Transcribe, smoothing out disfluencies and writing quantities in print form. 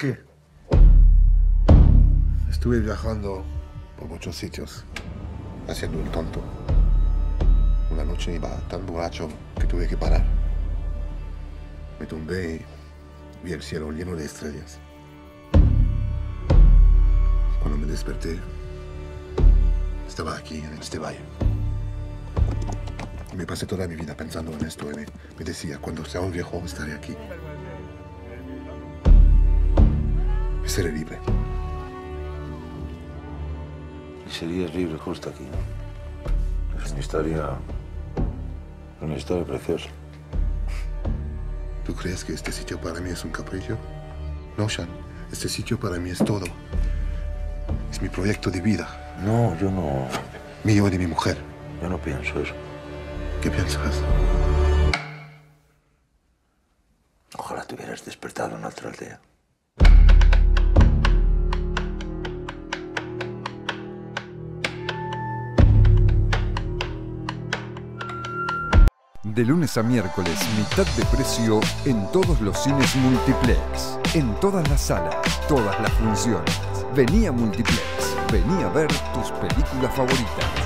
qué? Estuve viajando por muchos sitios, haciendo el tonto. Una noche iba tan borracho que tuve que parar. Me tumbé y vi el cielo lleno de estrellas. Cuando me desperté, estaba aquí, en este valle. Y me pasé toda mi vida pensando en esto y me decía, cuando sea un viejo, estaré aquí. Y seré libre. Y serías libre justo aquí, ¿no? Es una historia preciosa. ¿Tú crees que este sitio para mí es un capricho? No, Sean. Este sitio para mí es todo. Es mi proyecto de vida. No, yo no... Mío y de mi mujer. Yo no pienso eso. ¿Qué piensas? Ojalá te hubieras despertado en otra aldea. De lunes a miércoles, mitad de precio en todos los cines Multiplex. En todas las salas, todas las funciones. Vení a Multiplex. Vení a ver tus películas favoritas.